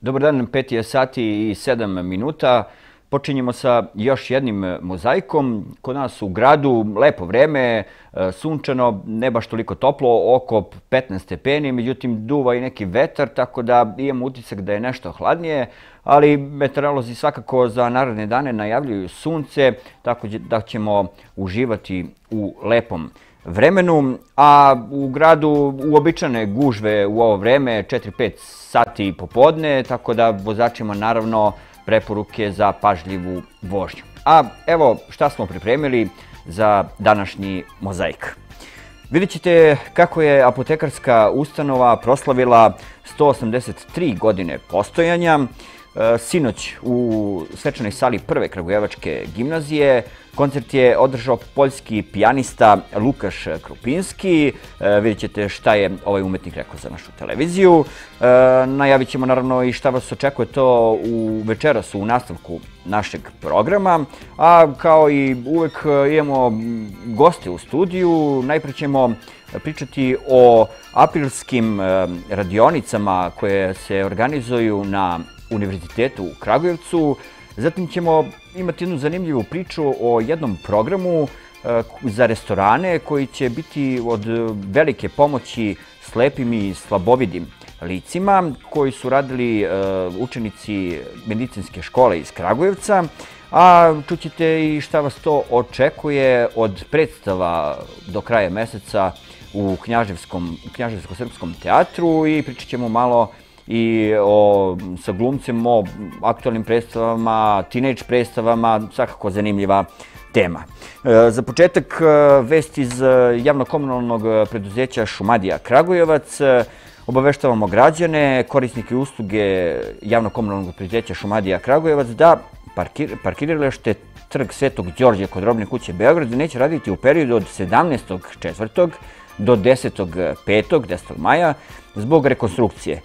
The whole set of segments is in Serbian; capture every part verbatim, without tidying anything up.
Dobar dan, pet je sati i sedam minuta. Počinjemo sa još jednim mozaikom. Kod nas u gradu lepo vreme, sunčano, ne baš toliko toplo, oko petnaest stepeni, međutim duva i neki vetar, tako da imamo utisak da je nešto hladnije, ali meteorolozi svakako za naredne dane najavljuju sunce, tako da ćemo uživati u lepom vremenu, a u gradu uobičajene gužve u ovo vreme, četiri pet sati popodne, tako da vozačima naravno preporuke za pažljivu vožnju. A evo šta smo pripremili za današnji mozaik. Vidjet ćete kako je apotekarska ustanova proslavila sto osamdeset tri godine postojanja. Sinoć u svečanoj sali prve kragujevačke gimnazije koncert je održao poljski pijanista Lukaš Krupinski. Vidjet ćete šta je ovaj umetnik rekao za našu televiziju. Najavit ćemo naravno i šta vas očekuje to u večeras u nastavku našeg programa. A kao i uvek imamo goste u studiju. Najpre ćemo pričati o aprilskim radionicama koje se organizuju na Univerzitetu u Kragujevcu. Zatim ćemo imati jednu zanimljivu priču o jednom programu za restorane koji će biti od velike pomoći slepim i slabovidim licima koji su radili učenici medicinske škole iz Kragujevca. A čućete i šta vas to očekuje od predstava do kraja meseca u Knjaževsko-srpskom teatru i pričat ćemo malo i o, sa glumcem o aktualnim predstavama, teenage predstavama, svakako zanimljiva tema. E, za početak vest iz javno-komunalnog preduzeća Šumadija Kragujevac. Obaveštavamo građane, korisnike usluge javno-komunalnog preduzeća Šumadija Kragujevac da parkir, parkiralište Trg Svetog Đorđa kod Robne kuće Beograd neće raditi u periodu od sedamnaestog četvrtog do desetog petog, desetog maja, zbog rekonstrukcije.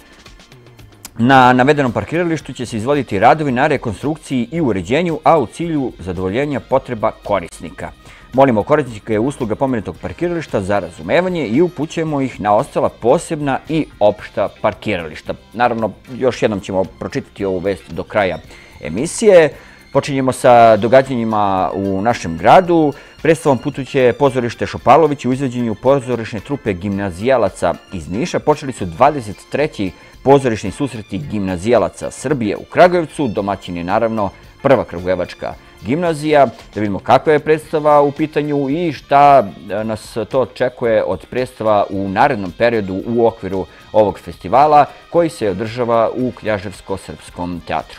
Na navedenom parkiralištu će se izvoditi radovi na rekonstrukciji i uređenju, a u cilju zadovoljenja potreba korisnika. Molimo korisnike usluga pomenutog parkirališta za razumevanje i upućujemo ih na ostala posebna i opšta parkirališta. Naravno, još jednom ćemo pročitati ovu vest do kraja emisije. Počinjemo sa događanjima u našem gradu. Predstavom putuće pozorište Šopalović u izvođenju pozorišne trupe gimnazijalaca iz Niša. Počeli su dvadeset treći pozorišni susreti gimnazijalaca Srbije u Kragujevcu. Domaćin je naravno prva kragujevačka gimnazija. Da vidimo kakva je predstava u pitanju i šta nas to očekuje od predstava u narednom periodu u okviru ovog festivala koji se održava u Knjaževsko-srpskom teatru.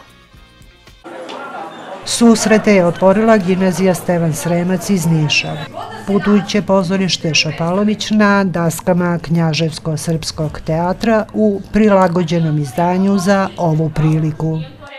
Susrete je otvorila gimnazija Stevan Sremac iz Niša. Putujuće pozorište Šopalović na daskama Knjaževsko-srpskog teatra u prilagođenom izdanju za ovu priliku.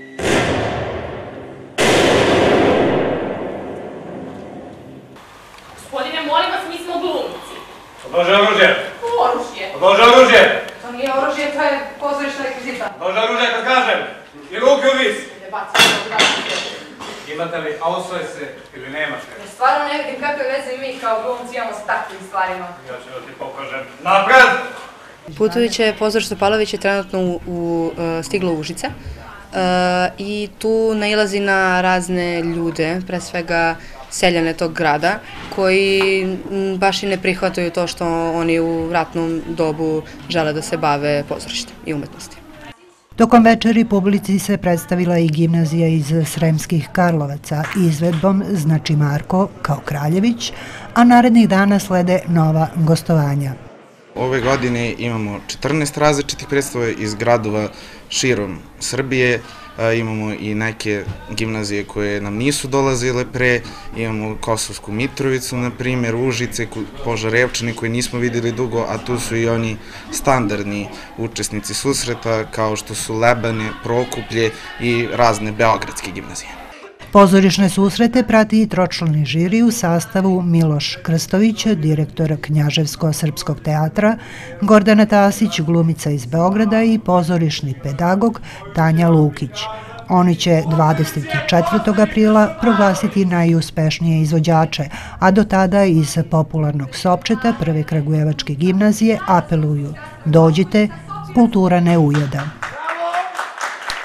Gospodine, molim vas, mi smo glumci. Odlože oružje! Oružje? Odlože oružje! To nije oružje, to je pozorišna rekvizita. Odlože oružje kad kažem! I ruke u vis! Ne bacite to granice. Imate li ausvese ili nemate? Ja stvarno ne vidim kakve veze mi kao glumci imamo s takvim stvarima. Ja ću da ti pokažem. Napred! Putujuće pozorište Šopalović je trenutno u, u, stiglo u Užice uh, i tu nailazi na razne ljude, pre svega seljane tog grada, koji m, baš i ne prihvataju to što oni u ratnom dobu žele da se bave pozorištem i umetnosti. Tokom večeri publici se predstavila i gimnazija iz Sremskih Karlovaca izvedbom Znači Marko kao Kraljević, a narednih dana slede nova gostovanja. Ove godine imamo četrnaest različitih predstava iz gradova širom Srbije. Imamo i neke gimnazije koje nam nisu dolazile pre, imamo Kosovsku Mitrovicu, na primjer, Užice, Požarevčani koje nismo vidjeli dugo, a tu su i oni standardni učesnici susreta kao što su Lebane, Prokuplje i razne beogradske gimnazije. Pozorišne susrete prati i tročlani žiri u sastavu Miloš Krstović, direktor Knjaževsko-srpskog teatra, Gordana Tasić, glumica iz Beograda i pozorišni pedagog Tanja Lukić. Oni će dvadeset četvrtog aprila proglasiti najuspešnije izvođače, a do tada iz popularnog Sopčeta prve kragujevačke gimnazije apeluju: dođite, kultura ne ujeda.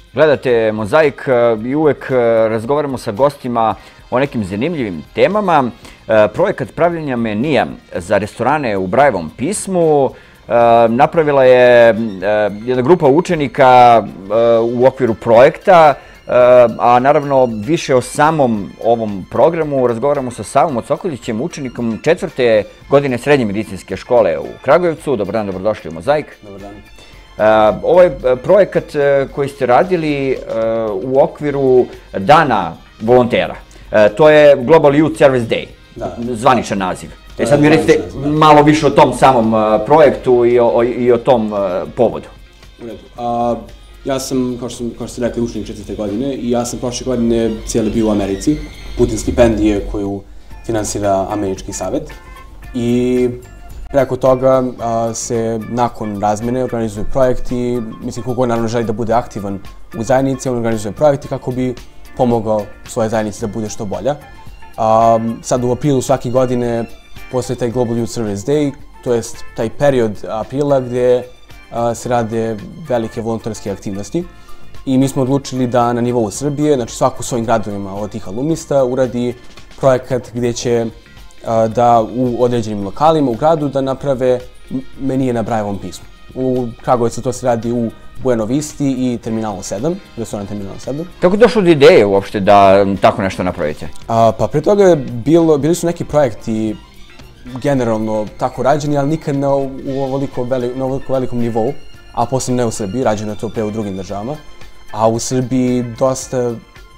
Gledate Mozaik i uvek razgovaramo sa gostima o nekim zanimljivim temama. Projekat pravljenja menija za restorane u Brajevom pismu napravila je jedna grupa učenika u okviru projekta, a naravno više o samom ovom programu razgovaramo sa Savom Ocokolićem, učenikom četvrte godine srednje medicinske škole u Kragujevcu. Dobar dan, dobrodošli u Mozaik. Dobar dan. Ovo je projekat koji ste radili u okviru Dana volontera. To je Global Youth Service Day, zvaničan naziv. E sad mi recite malo više o tom samom projektu i o tom povodu. U redu. Ja sam, kao što ste rekli, učenik četvrte godine i ja sam prošle godine cijeli bio u Americi putem stipendije koju finansira Američki savet. I preko toga se nakon razmene organizuje projekt i mislim koliko naravno želi da bude aktivan u zajednici, on organizuje projekti kako bi pomogao svoje zajednici da bude što bolja. Sad u aprilu svake godine postoji taj Global Youth Service Day, to jest taj period aprila gdje se rade velike volonterske aktivnosti i mi smo odlučili da na nivou Srbije, znači svako u svojim gradovima od tih alumnista uradi projekat gdje će da u određenim lokalima u gradu da naprave menije na Brajevom pismu. U Kragujevcu to se radi u Buena Visti i Terminalu sedam, restoran Terminalu sedam. Kako je došlo do ideje uopšte da tako nešto napravite? Pa pre toga je bilo, bili su neki projekti generalno tako rađeni, ali nikad na ovoliko velikom nivou, a posebno ne u Srbiji, rađeno je to pre u drugim državama, a u Srbiji dosta,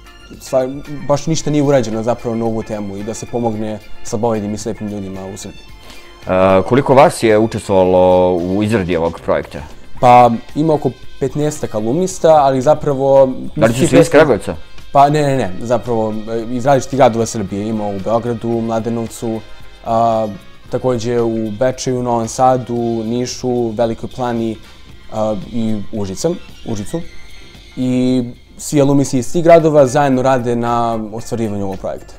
baš ništa nije urađeno zapravo na ovu temu i da se pomogne slabovidim i slepim ljudima u Srbiji. Koliko vas je učestvovalo u izradi ovog projekta? Pa ima oko petnaestak alumnista, ali zapravo... Da li su svi iz Kragujevca? Pa ne, ne, ne, zapravo iz različitih gradova Srbije. Ima u Beogradu, Mladenovcu, također u Bečeju, Novom Sadu, Nišu, Velikoj Plani i Užicu. I svi alumnisti iz tih gradova zajedno rade na ostvarivanju ovog projekta.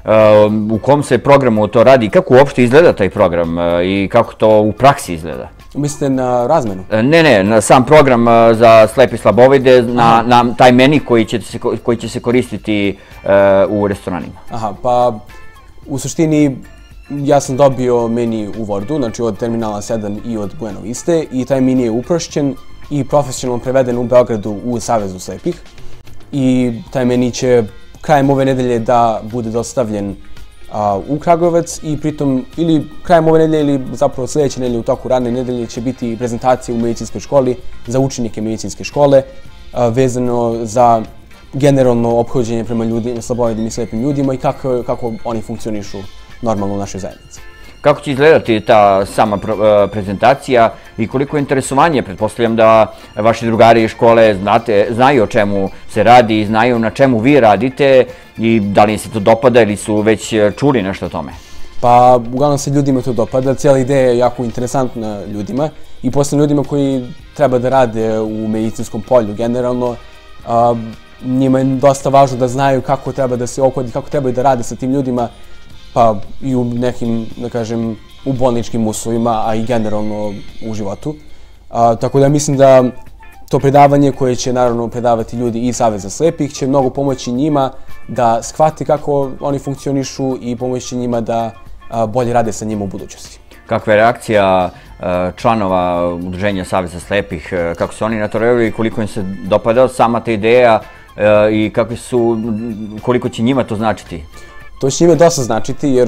U kom se programu to radi? Kako uopšte izgleda taj program i kako to u praksi izgleda? Mislite na razmenu? Ne, ne, na sam program za slepe i slabovide, na taj meni koji će se koristiti u restoranima. Aha, pa u suštini ja sam dobio meni u Wordu, znači od Terminala sedam i od Buena Viste i taj meni je uprošćen i profesionalno preveden u Beogradu u Savezu slepih i taj meni će krajem ove nedelje da bude dostavljen u Kragujevac i pritom ili krajem ove nedelje ili zapravo sljedeće nedelje u toku radne nedelje će biti prezentacija u medicinskoj školi za učenike medicinske škole vezano za generalno ophođenje prema ljudima, slabovidim i slepim ljudima i kako oni funkcionišu normalno u našoj zajednici. Kako će izgledati ta sama prezentacija i koliko je interesovanje? Pretpostavljam da vaši drugari iz škole znaju o čemu se radi i znaju na čemu vi radite i da li im se to dopada ili su već čuli nešto o tome? Pa uglavnom se ljudima to dopada, cijela ideja je jako interesantna ljudima i posebno ljudima koji treba da rade u medicinskom polju generalno. Njima je dosta važno da znaju kako treba da se ophodi, kako trebaju da rade sa tim ljudima, pa i u nekim, da kažem, u bolničkim uslovima, a i generalno u životu. Tako da mislim da to predavanje koje će naravno predavati ljudi iz Saveza slepih će mnogo pomoći njima da shvati kako oni funkcionišu i pomoći njima da bolje rade sa njima u budućnosti. Kakva je reakcija članova Udruženja Saveza slepih, kako su oni na to reagovali i koliko im se dopada sama ta ideja i koliko će njima to značiti? To će njima dosta značiti jer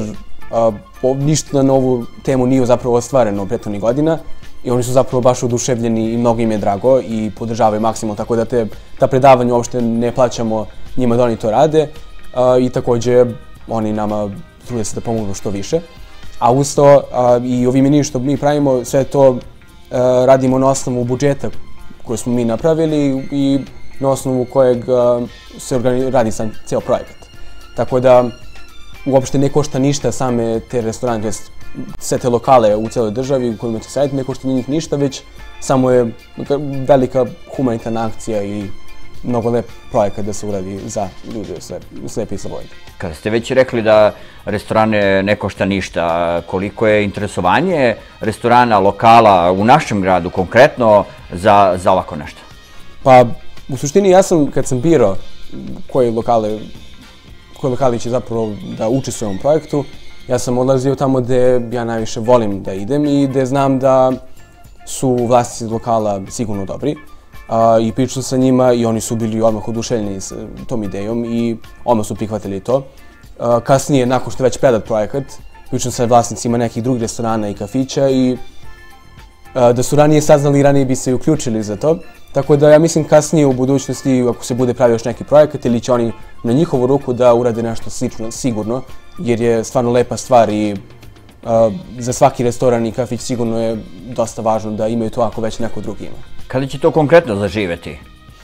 ništa na ovu temu nije zapravo ostvareno prethodnih godina i oni su zapravo baš oduševljeni i mnogo im je drago i podržavaju maksimalno, tako da ta predavanja uopšte ne plaćamo njima da oni to rade i također oni nama trude se da pomogu što više. A usto i ovi meniji što mi pravimo, sve to radimo na osnovu budžeta koje smo mi napravili i na osnovu kojeg se radi sam ceo projekat. Tako da uopšte ne košta ništa same te restorane, to jest sve te lokale u cijeloj državi u kojima će se raditi, ne košta njih ništa, već samo je velika humanitarna akcija i mnogo lep projekat da se uradi za ljude slepe i slabovide. Kada ste već rekli da restorane ne košta ništa, koliko je interesovanje restorana, lokala u našem gradu konkretno za ovako nešto? Pa U suštini ja sam, kad sam birao koji lokale, koji lokali će zapravo da učestvuju u ovom projektu, ja sam odlazio tamo gde ja najviše volim da idem i gde znam da su vlasnici lokala sigurno dobri. Uh, I pričao sa njima i oni su bili odmah oduševljeni s tom idejom i odmah su prihvatili to. Uh, kasnije, nakon što je već predat projekat, pričao sa vlasnicima nekih drugih restorana i kafića i uh, da su ranije saznali i ranije bi se uključili za to. Tako da ja mislim kasnije u budućnosti, ako se bude pravio još neki projekat ili će oni na njihovu ruku da urade nešto slično, sigurno, jer je stvarno lepa stvar i uh, za svaki restoran i kafić sigurno je dosta važno da imaju to ako već neko drugi ima. Kada će to konkretno zaživeti?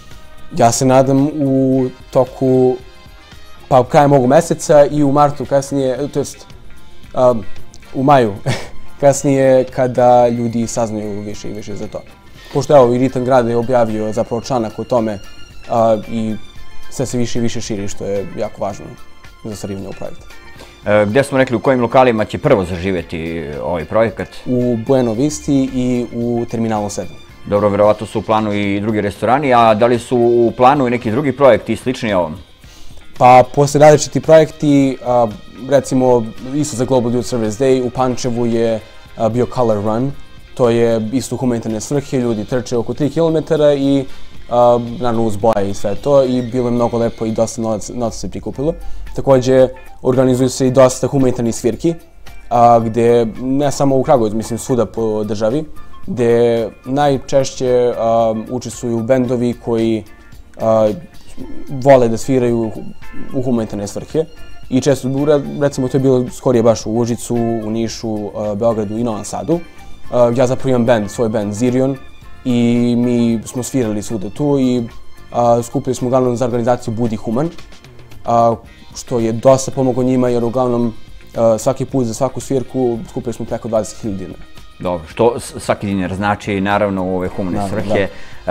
Ja se nadam u toku, pa krajem ovog meseca i u martu kasnije, to jest um, u maju kasnije kada ljudi saznaju više i više za to. Pošto evo i Ritam grada je objavio zapravo članak o tome uh, i sve se više i više širi, što je jako važno za ostvarivanje ovog projekta. E, gdje smo rekli u kojim lokalima će prvo zaživeti ovaj projekat? U Bueno Visti i u Terminalu sedam. Dobro, verovatno su u planu i drugi restorani, a da li su u planu i neki drugi projekti slični ovom? Pa, postoje različiti projekti, a, recimo isto za Global Youth Service Day, u Pančevu je a, bio Color Run, to je isto humanitarne svrhe, ljudi trče oko tri kilometra i a, naravno uz boje i sve to i bilo je mnogo lepo i dosta novaca se prikupilo. Također organizuju se i dosta humanitarnih svirki, a, gdje ne samo u Kragujevcu, mislim svuda po državi, gdje najčešće um, učestvuju bendovi koji uh, vole da sviraju u humanitarne svrhe. I često, recimo, to je bilo skorije baš u Užicu, u Nišu, uh, Beogradu i Novom Sadu. Uh, ja zapravo imam band, svoj band Zirion i mi smo svirali svuda tu i uh, skupili smo uglavnom za organizaciju Budi Human, uh, što je dosta pomoglo njima jer uglavnom uh, svaki put za svaku svirku skupili smo preko dvadeset hiljada dinara. Dobro, što svaki dinar znači, naravno, u ove humane svrhe.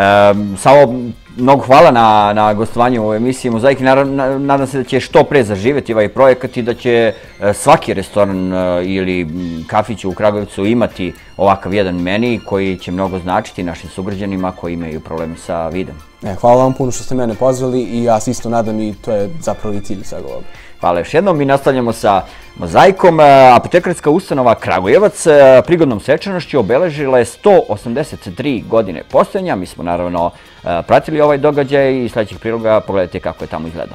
Savo, mnogo hvala na, na gostovanju u ovoj emisiji Mozaik. Nadam se da će što pre zaživjeti ovaj projekat i da će svaki restoran ili kafić u Kragujevcu imati ovakav jedan meni koji će mnogo značiti našim sugrađanima koji imaju probleme sa vidom. E, hvala vam puno što ste mene pozvali i ja se isto nadam i to je zapravo i cilj svega ovoga. Hvala još jednom. Mi nastavljamo sa Mozaikom. Apotekarska ustanova Kragujevac prigodnom svečanošću obeležila je sto osamdeset tri godine postojanja. Mi smo naravno pratili ovaj događaj i sljedećih priloga pogledajte kako je tamo izgledalo.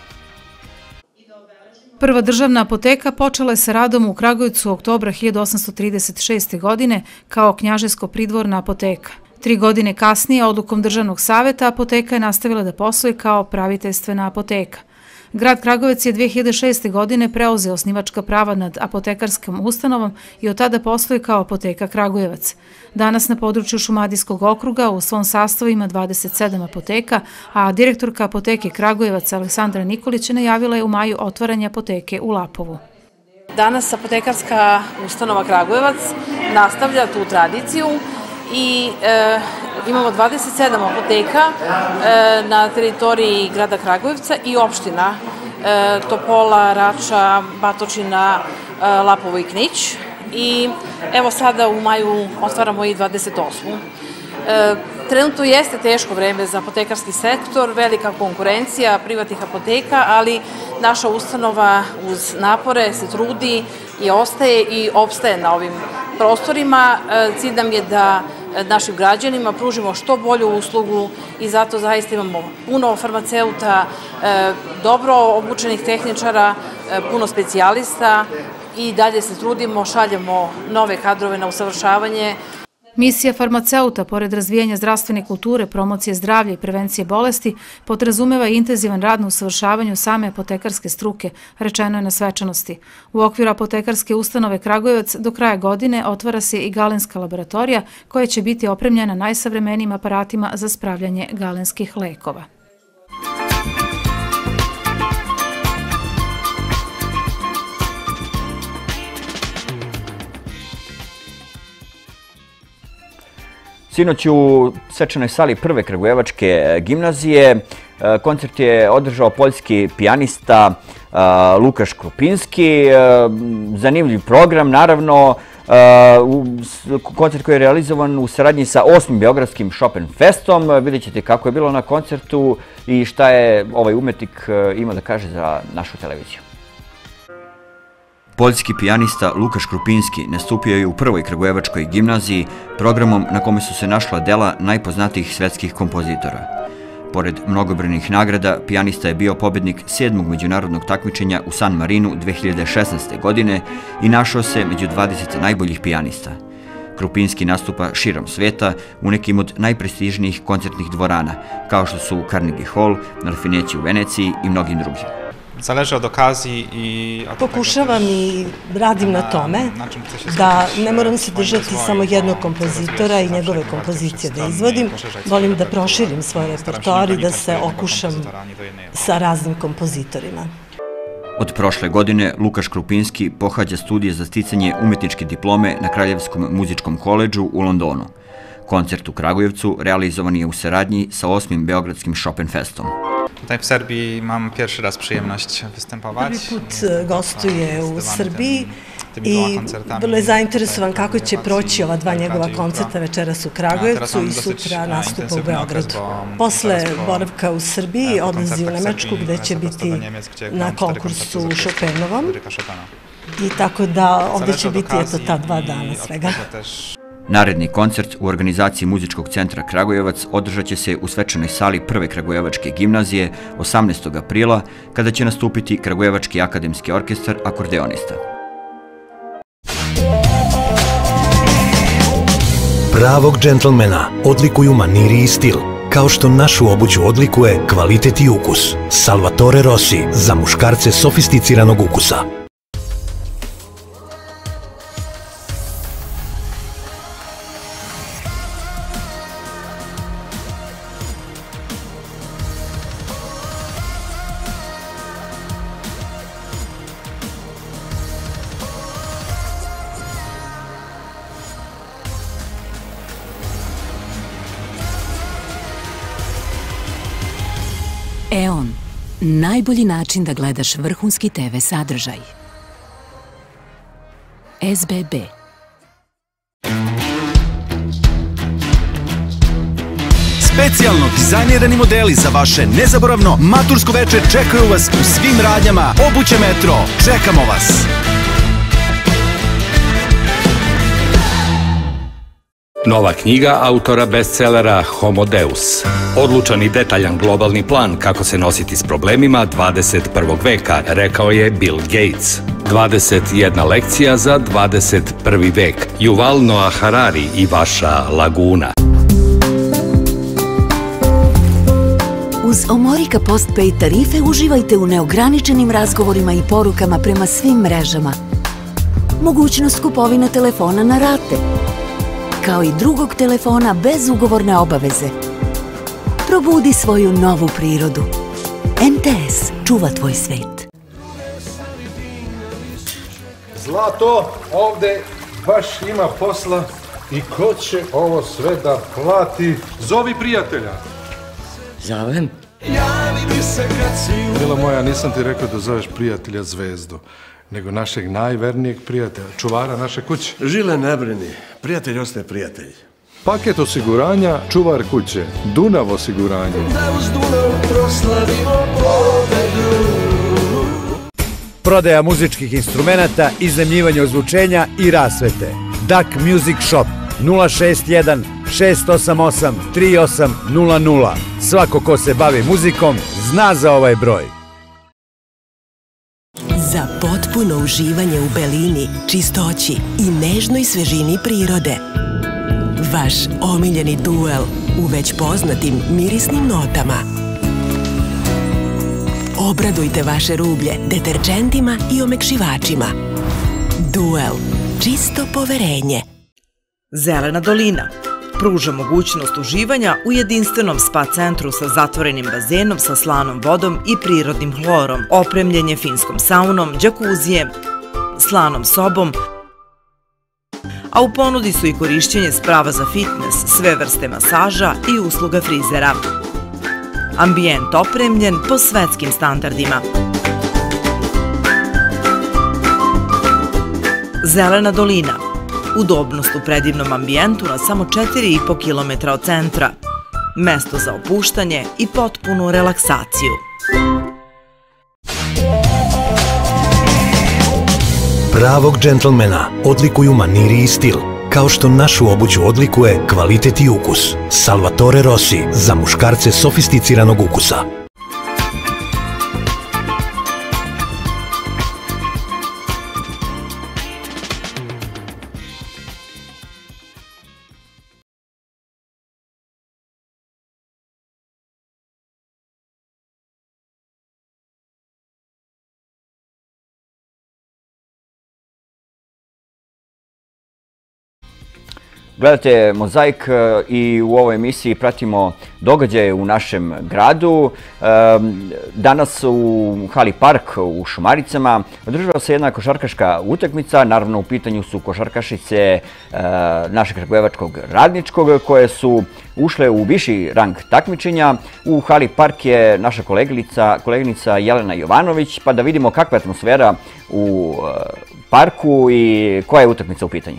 Prva državna apoteka počela je sa radom u Kragujevcu oktobra hiljadu osamsto trideset šeste. godine kao knjaževsko-pridvorna apoteka. Tri godine kasnije, odlukom Državnog saveta, apoteka je nastavila da posluje kao praviteljstvena apoteka. Grad Kragujevac je dve hiljade šeste. godine preuzeo osnivačka prava nad apotekarskom ustanovom i od tada posluje kao apoteka Kragujevac. Danas na području Šumadijskog okruga u svom sastavu ima dvadeset sedam apoteka, a direktorka apoteke Kragujevac Aleksandra Nikolić najavila je u maju otvaranje apoteke u Lapovu. Danas apotekarska ustanova Kragujevac nastavlja tu tradiciju i e, imamo dvadeset sedam apoteka e, na teritoriji grada Kragujevca i opština e, Topola, Rača, Batočina, e, Lapovo i Knić. I evo sada u maju otvaramo i dvadeset osmu. E, trenutno jeste teško vreme za apotekarski sektor, velika konkurencija privatnih apoteka, ali naša ustanova uz napore se trudi i ostaje i opstaje na ovim prostorima. Cilj nam je da našim građanima pružimo što bolju uslugu i zato zaista imamo puno farmaceuta, dobro obučenih tehničara, puno specijalista i dalje se trudimo, šaljemo nove kadrove na usavršavanje. Misija farmaceuta, pored razvijanja zdravstvene kulture, promocije zdravlja i prevencije bolesti, podrazumeva i intenzivan rad na usavršavanju same apotekarske struke, rečeno je na svečanosti. U okviru apotekarske ustanove Kragujevac do kraja godine otvara se i galenska laboratorija koja će biti opremljena najsavremenijim aparatima za spravljanje galenskih lekova. Sinoć u svečanoj sali prve Kragujevačke gimnazije koncert je održao poljski pijanista Lukaš Krupinski. Zanimljiv program, naravno. Koncert koji je realizovan u saradnji sa osmim Beogradskim Chopin Festom. Vidjet ćete kako je bilo na koncertu i šta je ovaj umetnik imao da kaže za našu televiziju. Poljski pijanista Lukaš Krupinski nastupio je u prvoj Kragujevačkoj gimnaziji programom na kome su se našla dela najpoznatijih svetskih kompozitora. Pored mnogobrojnih nagrada, pijanista je bio pobednik sedmog međunarodnog takmičenja u San Marinu dve hiljade šesnaeste. godine i našao se među dvadeset najboljih pijanista. Krupinski nastupa širom sveta u nekim od najprestižnijih koncertnih dvorana, kao što su Carnegie Hall, Narfineći u Veneciji i mnogim drugim. Zależy od okazji i... Pokušavam i radim na tome da ne moram se držati samo jednog kompozitora i njegove kompozicije da izvodim. Volim da proširim svoj repertoar i da se okušam sa raznim kompozitorima. Od prošle godine Lukaš Krupinski pohađa studije za sticanje umetničke diplome na Kraljevskom muzičkom koledžu u Londonu. Koncert u Kragujevcu realizovan je u saradnji sa osmim Beogradskim Chopin Festom. Tutaj w Serbii mam pierwszy raz przyjemność występować. Prvi put gostuje u Srbiji i vrlo je zainteresovan kako će proći ova dva njegova koncerta večeras u Kragujevcu i sutra nastupa u Beogradu. Posle boravka u Srbiji odlazi u Nemačku gde će biti na konkursu Chopinovom i tako da ovde će biti eto ta dva dana svega. Naredni koncert u organizaciji Muzičkog centra Kragujevac održat će se u svečanoj sali prve Kragujevačke gimnazije osamnaestog aprila, kada će nastupiti Kragujevački akademski orkestar akordeonista. Pravog džentlmena odlikuju maniri i stil, kao što našu obuću odlikuje kvalitet i ukus. Salvatore Rossi, za muškarce sofisticiranog ukusa. E on, najbolji način da gledaš vrhunski te ve sadržaj. es be be. Specijalno dizajnirani modeli za vaše nezaboravno matursko veče čekaju vas u svim radnjama Obuće Metro. Čekamo vas! Nova knjiga autora bestsellera Homo Deus. Odlučan i detaljan globalni plan kako se nositi s problemima dvadeset prvog veka, rekao je Bill Gates. dvadeset jedna lekcija za dvadeset prvi vek. Yuval Noah Harari i vaša Laguna. Uz Omorika Postpaid tarife uživajte u neograničenim razgovorima i porukama prema svim mrežama. Mogućnost kupovine telefona na rate, kao i drugog telefona bez ugovorne obaveze. Probudi svoju novu prirodu. em te es čuva tvoj svet. Zlato, ovde baš ima posla i ko će ovo sve da plati? Zovi prijatelja. Zovem? Mila moja, nisam ti rekao da zoveš prijatelja Zvezdu, nego našeg najvernijeg prijatelja, čuvara naše kuće. Žile ne brini, prijatelj ostaje prijatelj. Paket osiguranja, čuvar kuće, Dunav osiguranje. Da uz Dunav proslavimo pobedu. Prodaja muzičkih instrumenta, iznajmljivanje ozvučenja i rasvete. Duck Music Shop nula šest jedan šest osam osam tri osam nula nula. Svako ko se bavi muzikom zna za ovaj broj. Za potpuno uživanje u belini, čistoći i nežnoj svežini prirode. Vaš omiljeni Duel u već poznatim mirisnim notama. Obradujte vaše rublje deterđentima i omekšivačima. Duel. Čisto poverenje. Zelena dolina pruža mogućnost uživanja u jedinstvenom spa centru sa zatvorenim bazenom sa slanom vodom i prirodnim hlorom, opremljen je finskom saunom, džakuzijem, slanom sobom, a u ponudi su i korišćenje sprava za fitness, sve vrste masaža i usluga frizera. Ambijent opremljen po svetskim standardima. Zelena dolina. Udobnost u predivnom ambijentu na samo četiri i po kilometra od centra. Mesto za opuštanje i potpunu relaksaciju. Pravog džentlmena odlikuju maniri i stil, kao što našu obuću odlikuje kvalitet i ukus. Salvatore Rossi, za muškarce sofisticiranog ukusa. Gledate Mozaik i u ovoj emisiji pratimo događaje u našem gradu. Danas u Hali Park u Šumaricama održava se jedna košarkaška utakmica. Naravno, u pitanju su košarkašice našeg kragujevačkog Radničkog koje su ušle u viši rang takmičenja. U Hali Park je naša koleginica, koleginica Jelena Jovanović, pa da vidimo kakva je atmosfera u parku i koja je utakmica u pitanju.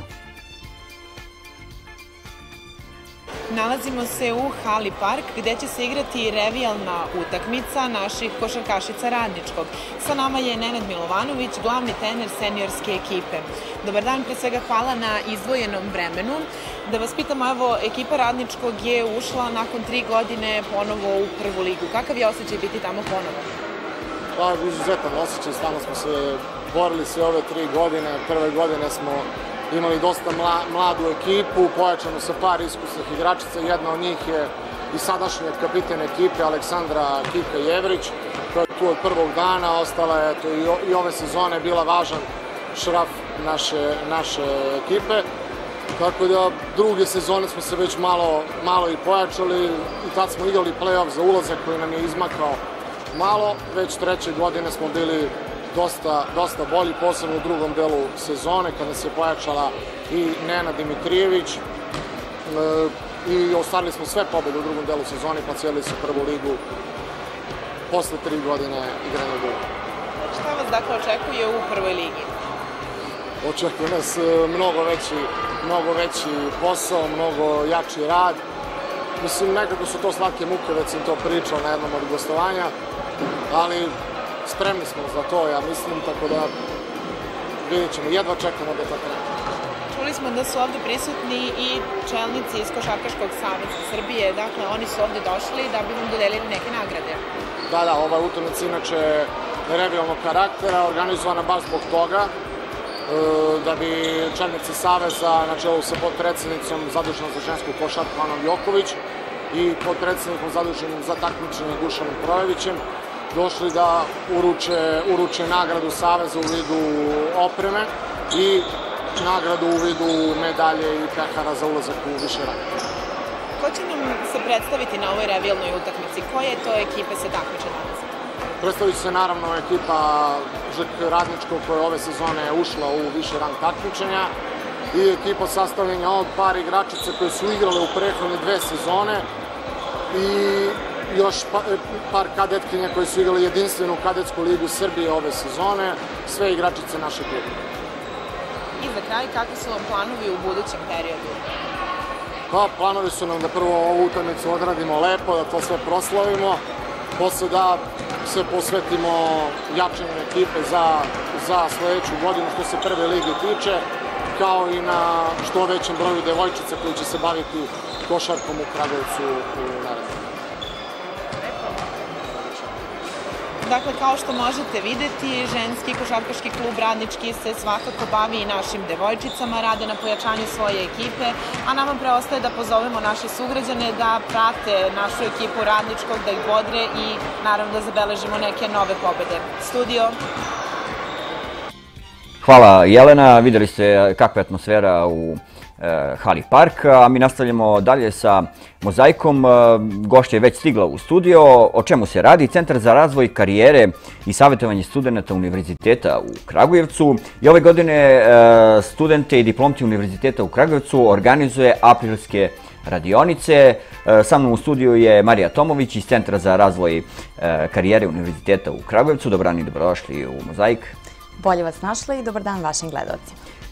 Nalazimo se u Hali Park gdje će se igrati revijalna utakmica naših košarkašica Radničkog. Sa nama je Nenad Milovanović, glavni trener seniorske ekipe. Dobar dan, pre svega hvala na izdvojenom vremenu. Da vas pitamo, evo, ekipa Radničkog je ušla nakon tri godine ponovo u prvu ligu. Kakav je osjećaj biti tamo ponovo? Pa, izuzetan osjećaj, stvarno smo se borili sve ove tri godine. Prve godine smo imali dosta mladu ekipu, pojačanu sa par iskusnih igračica. Jedna od njih je i sadašnji kapiten ekipe Aleksandra Kika Jevrić, koja je tu od prvog dana, ostala je i ove sezone bila važan šraf naše ekipe. Tako da druge sezone smo se već malo i pojačali i tad smo igrali play-off za ulazak koji nam je izmakao malo. Već treće godine smo bili dosta bolji, posebno u drugom delu sezone, kada se pojačala i Nena Dimitrijević i ostvarili smo sve pobjede u drugom delu sezone, pa cijeli su prvu ligu posle tri godine igranja duga. Šta vas dakle očekuje u prvoj ligi? Očekuje nas mnogo veći posao, mnogo jači rad. Mislim, nekako su to slatke muke, već sam to pričao na jednom od gostovanja, ali spremni smo za to, ja mislim, tako da vidjet ćemo, jedva čekamo da to krene. Čuli smo da su ovdje prisutni i čelnici iz Košarkaškog saveza Srbije, dakle oni su ovdje došli da bi vam dodelili neke nagrade. Da, da, ova utakmica inače revijalnog karaktera, organizovana baš zbog toga, da bi čelnici saveza na čelu sa potpredsjednicom zaduženom za žensku košarku Anom Joković i potpredsjednikom zaduženim za takmičenje Dušanom Projevićem došli da uruče nagradu Saveza u vidu opreme i nagradu u vidu medalje i pehara za ulazak u više rang. Ko će nam se predstaviti na ovoj revijalnoj utakmici? Koje to ekipe se takmiče danas? Predstavit će se naravno ekipa Ž K Radničkog koja je ove sezone ušla u više rang takmičenja i ekipa sastavljenja od par igračica koje su igrale u prethodne dve sezone i još par kadetkinja koji su igrali jedinstvenu kadetsku ligu Srbije ove sezone, sve igračice naše kluba. I za kraj, kakvi su vam planovi u budućem periodu? Pa, planovi su nam da prvo ovu utakmicu odradimo lepo, da to sve proslavimo, posle da se posvetimo jačanju ekipe za sledeću godinu što se prve lige tiče, kao i na što većem broju devojčica koji će se baviti košarkom u Kragujevcu u narednom. Dakle, kao što možete videti, ženski košarkaški klub Radnički se svakako bavi i našim devojčicama, rade na pojačanju svoje ekipe, a nama preostaje da pozovemo naše sugrađane da prate našu ekipu Radničkog, da ih bodre i naravno da zabeležimo neke nove pobede. Studio. Hvala Jelena, videli ste kakva je atmosfera u Hali Park, a mi nastavljamo dalje sa Mozaikom. Gošća je već stigla u studio. O čemu se radi? Centar za razvoj karijere i savjetovanje studenta Univerziteta u Kragujevcu. I ove godine studente i diplomci Univerziteta u Kragujevcu organizuje aprilske radionice. Sa mnom u studiju je Marija Tomović iz Centra za razvoj karijere Univerziteta u Kragujevcu. Dobar dan i dobrodošli u Mozaik. Bolje vas našli i dobar dan vašim gledalcima.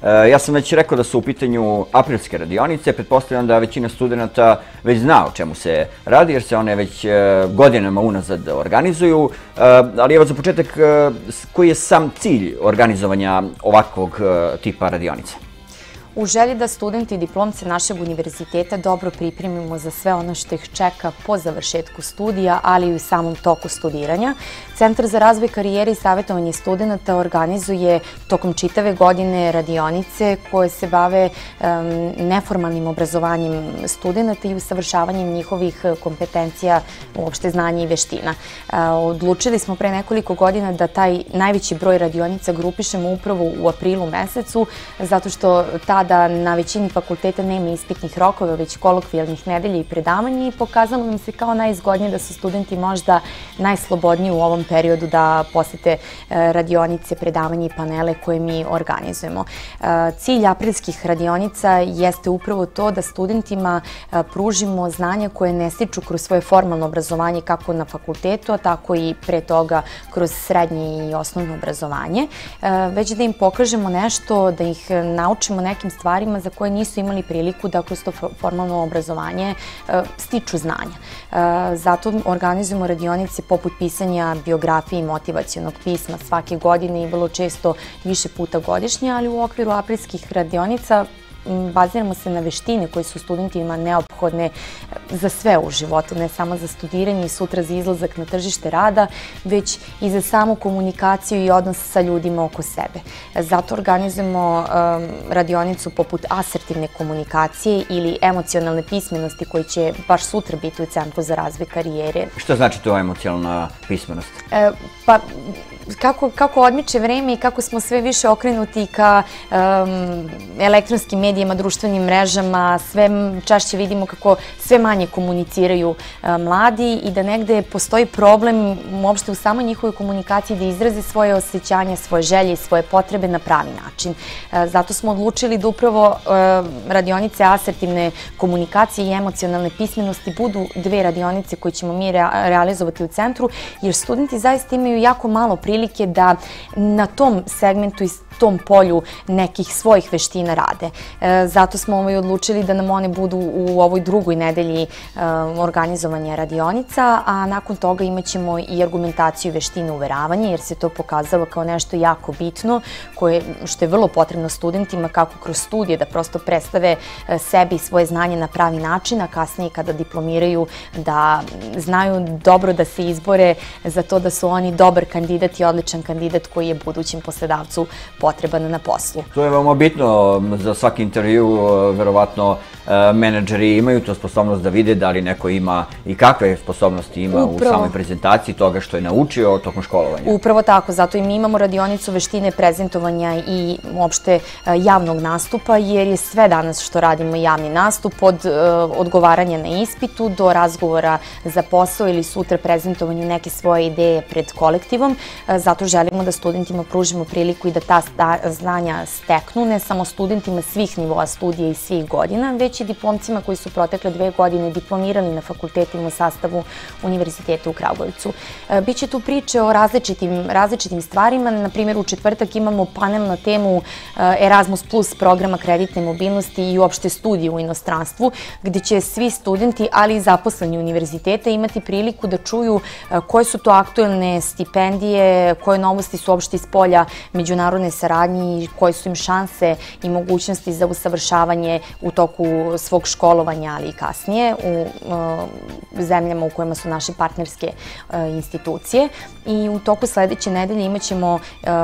Ja sam već rekao da su u pitanju aprilske radionice, pretpostavljam da većina studenta već zna o čemu se radi, jer se one već godinama unazad organizuju, ali evo za početak, koji je sam cilj organizovanja ovakvog tipa radionica? U želji da studenti i diplomce našeg univerziteta dobro pripremimo za sve ono što ih čeka po završetku studija, ali i u samom toku studiranja, Centar za razvoj karijere i savjetovanje studenta organizuje tokom čitave godine radionice koje se bave neformalnim obrazovanjem studenta i usavršavanjem njihovih kompetencija, uopšte znanja i veština. Odlučili smo pre nekoliko godina da taj najveći broj radionica grupišemo upravo u aprilu mesecu, zato što tada na većini fakulteta nema ispitnih rokova, već kolokvijalnih nedelja i predavanja i pokazalo nam se kao najizgodnije da su studenti možda najslobodniji u ovom periodu da posete radionice, predavanja i panele koje mi organizujemo. Cilj aprilskih radionica jeste upravo to da studentima pružimo znanja koje ne stiču kroz svoje formalno obrazovanje kako na fakultetu, a tako i pre toga kroz srednje i osnovno obrazovanje, već da im pokažemo nešto, da ih naučimo nekim stvarima za koje nisu imali priliku da kroz to formalno obrazovanje stiču znanja. Zato organizujemo radionice poput pisanja biografije i motivacionog pisma svake godine i vrlo često više puta godišnje, ali u okviru aprilskih radionica baziramo se na veštine koje su studentima neophodne za sve u životu, ne samo za studiranje i sutra za izlazak na tržište rada, već i za samu komunikaciju i odnos sa ljudima oko sebe. Zato organizujemo radionicu poput asertivne komunikacije ili emocionalne pismenosti koji će baš sutra biti u Centru za razvoj karijere. Šta znači to emocionalna pismenost? Pa, kako odmiče vreme i kako smo sve više okrenuti ka elektronskim medijima, društvenim mrežama, sve češće vidimo kako sve manje komuniciraju mladi i da negde postoji problem uopšte u samoj njihovoj komunikaciji da izraze svoje osjećanja, svoje želje i svoje potrebe na pravi način. Zato smo odlučili da upravo radionice asertivne komunikacije i emocionalne pismenosti budu dve radionice koje ćemo mi realizovati u centru, jer studenti zaista imaju jako malo prilike da na tom segmentu i tom polju nekih svojih veština rade. Zato smo odlučili da nam one budu u ovoj drugoj nedelji organizovanja radionica, a nakon toga imat ćemo i argumentaciju veštine uveravanja, jer se to pokazalo kao nešto jako bitno, što je vrlo potrebno studentima kako kroz studije da prosto predstave sebi i svoje znanje na pravi način, a kasnije kada diplomiraju da znaju dobro da se izbore za to da su oni dobar kandidat i odličan kandidat koji je budućim poslodavcu potreban na poslu. To je veoma bitno za svaki intervju, verovatno menadžeri imaju to sposobnost da vide da li neko ima i kakve sposobnosti ima u samoj prezentaciji toga što je naučio tokom školovanja. Upravo tako, zato i mi imamo radionicu veštine prezentovanja i uopšte javnog nastupa, jer je sve danas što radimo javni nastup, od odgovaranja na ispitu do razgovora za posao ili sutra prezentovanju neke svoje ideje pred kolektivom. Zato želimo da studentima pružimo priliku i da ta znanja steknu, ne samo studentima svih nivoa studija i svih godina, već i diplomcima koji su protekle dve godine diplomirali na fakultetima u sastavu Univerziteta u Kragujevcu. Biće tu priče o različitim stvarima. Na primjer, u četvrtak imamo panel na temu Erasmus plus programa kreditne mobilnosti i uopšte studije u inostranstvu, gde će svi studenti, ali i zaposleni univerziteta imati priliku da čuju koje su to aktuelne stipendije, koje novosti su uopšte iz polja međunarodne saradnje i koje su im šanse i mogućnosti za usavršavanje u toku svog školovanja, ali i kasnije u zemljama u kojima su naše partnerske institucije. I u toku sledeće nedelje imat ćemo,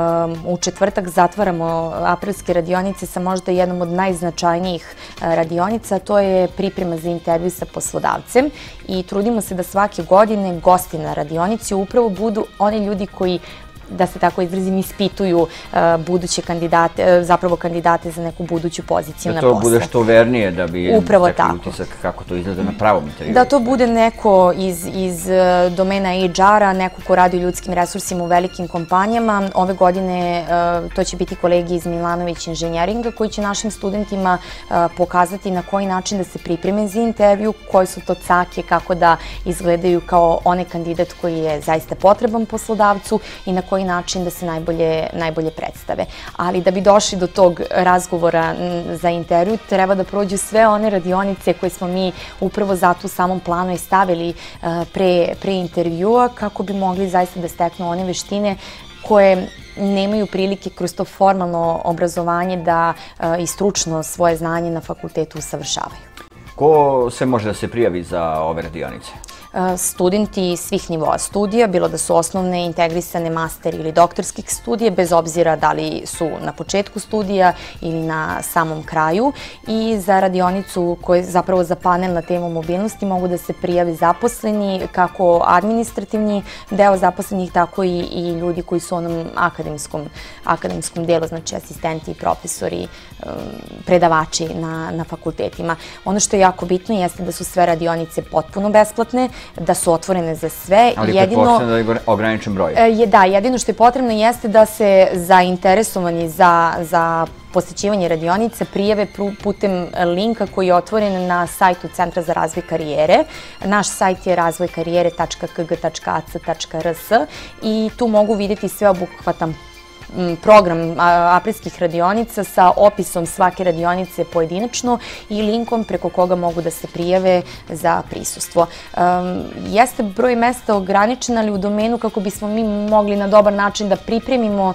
u četvrtak zatvaramo aprilske radionice sa možda jednom od najznačajnijih radionica, to je priprema za intervju sa poslodavcem i trudimo se da svake godine gosti na radionici upravo budu oni ljudi koji, da se tako izrazim, ispituju buduće kandidate, zapravo kandidate za neku buduću poziciju na poslu. Da to bude što vernije, da bi stekli utisak kako to izgleda na pravom intervju. Da to bude neko iz domena H R-a, neko ko radi u ljudskim resursima u velikim kompanijama. Ove godine to će biti kolegi iz Milanović inženjeringa koji će našim studentima pokazati na koji način da se pripreme za intervju, koje su to cake, kako da izgledaju kao onaj kandidat koji je zaista potreban poslodavcu i na koji koji način da se najbolje predstave. Ali da bi došli do tog razgovora za intervju, treba da prođu sve one radionice koje smo mi upravo zato u samom planu i stavili pre intervjua, kako bi mogli zaista da steknu one veštine koje nemaju prilike kroz to formalno obrazovanje da i stručno svoje znanje na fakultetu usavršavaju. Ko se može da se prijavi za ove radionice? Studenti svih nivoa studija, bilo da su osnovne, integrisane, master ili doktorskih studija, bez obzira da li su na početku studija ili na samom kraju. I za radionicu, zapravo za panel na temu mobilnosti, mogu da se prijavi zaposleni, kako administrativni deo zaposlenih, tako i ljudi koji su u onom akademskom delu, znači asistenti, profesori, predavači na fakultetima. Ono što je jako bitno jeste da su sve radionice potpuno besplatne, da su otvorene za sve. Ali pretpostavljam da je ograničen broj. Da, jedino što je potrebno jeste da se zainteresovani za posjećivanje radionice prijave putem linka koji je otvoren na sajtu Centra za razvoj karijere. Naš sajt je razvoj karijere tačka k g tačka a c tačka r s i tu mogu vidjeti sveobuhvatan program aprilskih radionica sa opisom svake radionice pojedinačno i linkom preko koga mogu da se prijave za prisustvo. Jeste broj mesta ograničen, ali u domenu kako bismo mi mogli na dobar način da pripremimo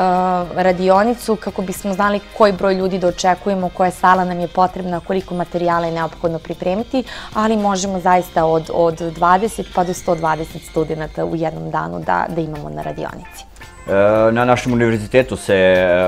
radionicu, kako bismo znali koji broj ljudi da očekujemo, koja sala nam je potrebna, koliko materijala je neophodno pripremiti, ali možemo zaista od dvadeset pa do sto dvadeset studenta u jednom danu da imamo na radionici. Na našem univerzitetu se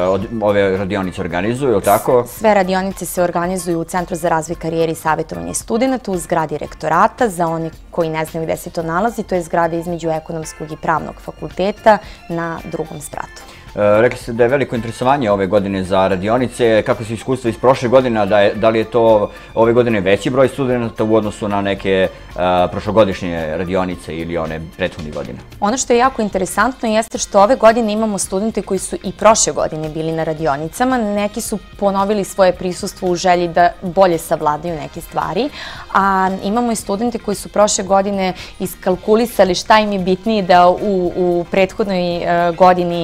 ove radionice organizuju, je li tako? Sve radionice se organizuju u Centru za razvoj karijere i savjetovanje studenta u zgradi rektorata. Za oni koji ne znaju gde se to nalazi, to je zgrada između ekonomskog i pravnog fakulteta na drugom spratu. Rekli ste da je veliko interesovanje ove godine za radionice. Kako su iskustva iz prošle godine? Da li je to ove godine veći broj studenta u odnosu na neke prošlogodišnje radionice ili one prethodnih godina? Ono što je jako interesantno jeste što ove godine imamo studente koji su i prošle godine bili na radionicama. Neki su ponovili svoje prisustvo u želji da bolje savladaju neke stvari, a imamo i studente koji su prošle godine iskalkulisali šta im je bitnije da u prethodnoj godini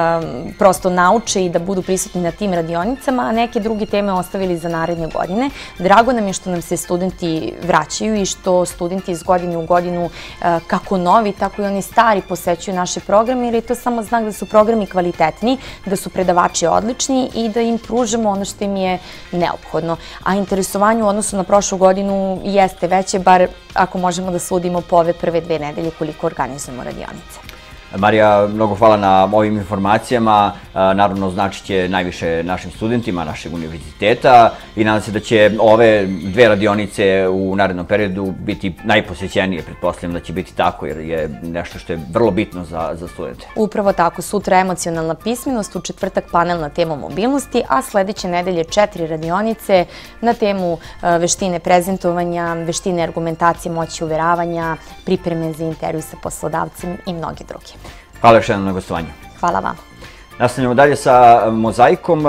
prosto nauče i da budu prisutni na tim radionicama, a neke druge teme ostavili za naredne godine. Drago nam je što nam se studenti vraćaju i što studenti iz godine u godinu, kako novi, tako i oni stari, posećuju naše programe, jer je to samo znak da su programi kvalitetni, da su predavači odlični i da im pružamo ono što im je neophodno. A interesovanje u odnosu na prošlu godinu jeste veće, bar ako možemo da sudimo po ove prve dve nedelje koliko organizujemo radionice. Marija, mnogo hvala na ovim informacijama. Naravno, značit će najviše našim studentima našeg univerziteta i nadam se da će ove dve radionice u narednom periodu biti najposjećenije. Pretpostavljam da će biti tako jer je nešto što je vrlo bitno za studente. Upravo tako. Sutra emocionalna pismenost, u četvrtak panel na temu mobilnosti, a sledeće nedelje četiri radionice na temu veštine prezentovanja, veštine argumentacije, moći uveravanja, pripreme za intervju sa poslodavcem i mnogi drugi. Hvala još jednom na gostovanju. Hvala vam. Nastavljamo dalje sa mozaikom.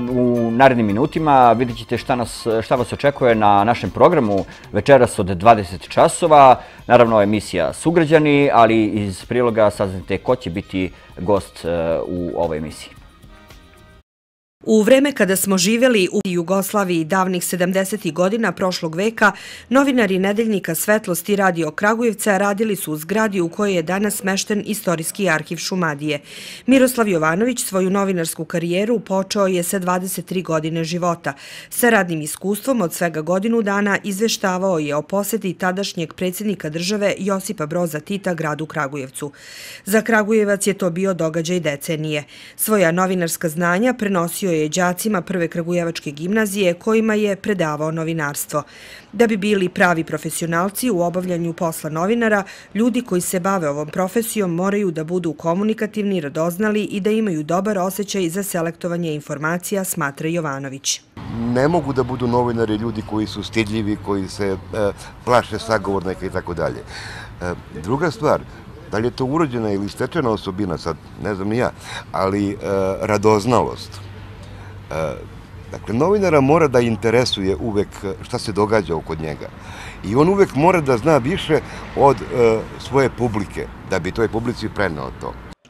U narednim minutima vidjet ćete šta vas očekuje na našem programu večeras od dvadeset časova. Naravno, emisija Sugrađani, ali iz priloga saznate ko će biti gost u ovoj emisiji. U vreme kada smo živjeli u Jugoslaviji davnih sedamdesetih godina prošlog veka, novinari nedeljnika Svetlost i Radio Kragujevca radili su u zgradi u kojoj je danas smešten Istorijski arhiv Šumadije. Miroslav Jovanović svoju novinarsku karijeru počeo je sa dvadeset tri godine života. Sa radnim iskustvom od svega godinu dana izveštavao je o poseti tadašnjeg predsjednika države Josipa Broza Tita gradu Kragujevcu. Za Kragujevac je to bio događaj decenije. Svoja novinarska znanja prenosio je đacima Prve kragujevačke gimnazije kojima je predavao novinarstvo. Da bi bili pravi profesionalci u obavljanju posla novinara, ljudi koji se bave ovom profesijom moraju da budu komunikativni, radoznali i da imaju dobar osjećaj za selektovanje informacija, smatra Jovanović. Ne mogu da budu novinari ljudi koji su stidljivi, koji se plaše sagovornika i tako dalje. Druga stvar, da li je to urođena ili stečena osobina, sad ne znam ni ja, ali radoznalost. Dakle, novinara mora da interesuje uvek šta se događa oko njega i on uvek mora da zna više od svoje publike, da bi toj publici preneo to.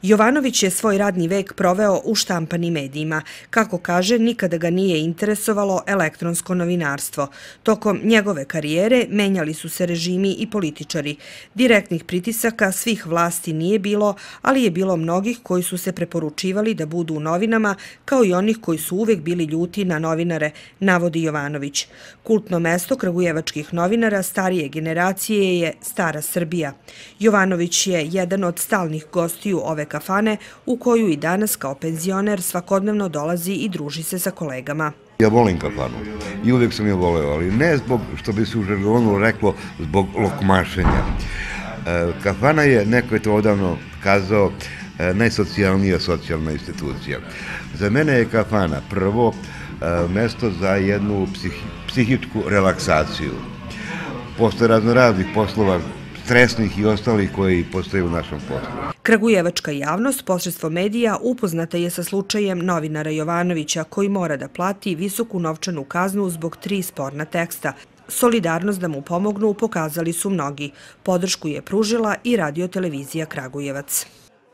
Jovanović je svoj radni vek proveo u štampanim medijima. Kako kaže, nikada ga nije interesovalo elektronsko novinarstvo. Tokom njegove karijere menjali su se režimi i političari. Direktnih pritisaka svih vlasti nije bilo, ali je bilo mnogih koji su se preporučivali da budu u novinama, kao i onih koji su uvek bili ljuti na novinare, navodi Jovanović. Kultno mesto kragujevačkih novinara starije generacije je Stara Srbija. Jovanović je jedan od stalnih gostiju ove kafane u koju i danas kao penzioner svakodnevno dolazi i druži se sa kolegama. Ja volim kafanu i uvijek sam je voleo, ali ne zbog, što bi se u žargonu reklo, zbog lokmašenja. Kafana je, neko je to odavno kazao, najsocijalnija socijalna institucija. Za mene je kafana prvo mesto za jednu psihičku relaksaciju. Postoje raznoraznih poslova, stresnih i ostalih koji postoje u našem poslu. Kragujevačka javnost posredstvom medija upoznata je sa slučajem novinara Jovanovića koji mora da plati visoku novčanu kaznu zbog tri sporna teksta. Solidarnost da mu pomognu pokazali su mnogi. Podršku je pružila i radiotelevizija Kragujevac.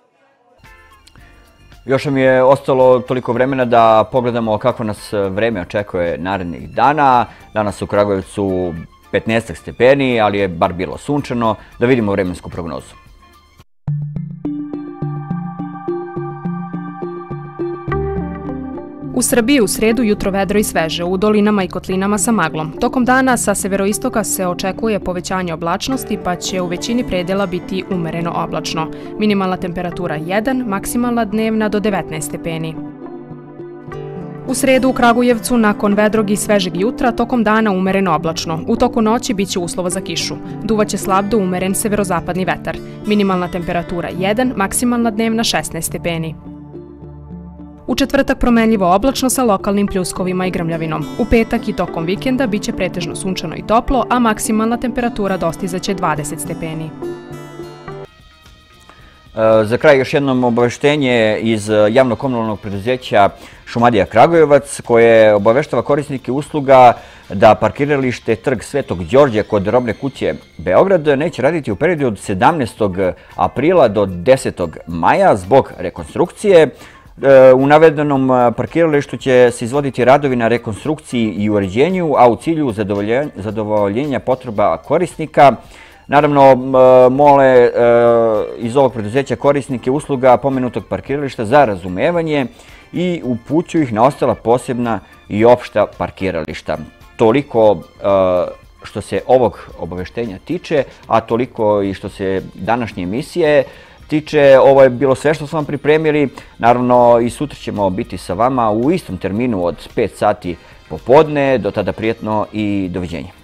Još nam je ostalo toliko vremena da pogledamo kako nas vreme očekuje narednih dana. Danas u Kragujevcu petnaest stepeni, ali je bar bilo sunčano. Da vidimo vremensku prognozu. U Srbiji u sredu jutro vedro i sveže, u dolinama i kotlinama sa maglom. Tokom dana sa severoistoka se očekuje povećanje oblačnosti, pa će u većini predela biti umereno oblačno. Minimalna temperatura jedan, maksimalna dnevna do devetnaest stepeni. U sredu u Kragujevcu nakon vedrog i svežeg jutra tokom dana umereno oblačno. U toku noći biće uslova za kišu. Duvaće slab do umeren severozapadni vetar. Minimalna temperatura jedan, maksimalna dnevna šesnaest stepeni. U četvrtak promenljivo oblačno sa lokalnim pljuskovima i grmljavinom. U petak i tokom vikenda biće pretežno sunčano i toplo, a maksimalna temperatura dostizaće dvadeset stepeni. Za kraj još jednom obaveštenje iz javno-komunalnog preduzeća Šumadija Kragujevac, koje obaveštava korisnike usluga da parkiralište Trg Svetog Đorđa kod Robne kuće Beograd neće raditi u periodu od sedamnaestog aprila do desetog maja zbog rekonstrukcije. U navedenom parkiralištu će se izvoditi radovi na rekonstrukciji i uređenju, a u cilju zadovoljenja potreba korisnika. Naravno, mole iz ovog preduzeća korisnike usluga pomenutog parkirališta za razumevanje i upućuju ih na ostala posebna i opšta parkirališta. Toliko što se ovog obaveštenja tiče, a toliko i što se današnje emisije tiče. Ovo je bilo sve što smo vam pripremili. Naravno, i sutra ćemo biti sa vama u istom terminu od pet sati popodne. Do tada prijetno i doviđenja.